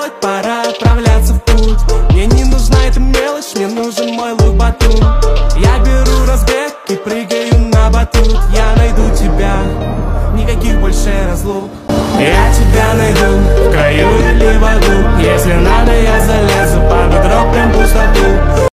так, пора отправляться в путь. Мне не нужна эта мелочь, мне нужен мой лук-батун. Я беру разбег и прыгаю на батут. Я найду тебя, никаких больше разлук.